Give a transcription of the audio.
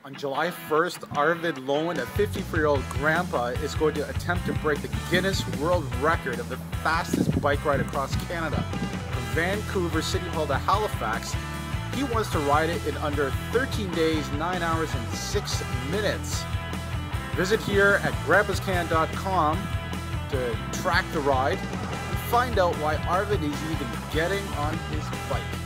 On July 1st, Arvid Loewen, a 54-year-old grandpa, is going to attempt to break the Guinness World Record of the fastest bike ride across Canada. From Vancouver City Hall to Halifax, he wants to ride it in under 13 days, 9 hours, and 6 minutes. Visit here at grandpascan.com to track the ride and find out why Arvid is even getting on his bike.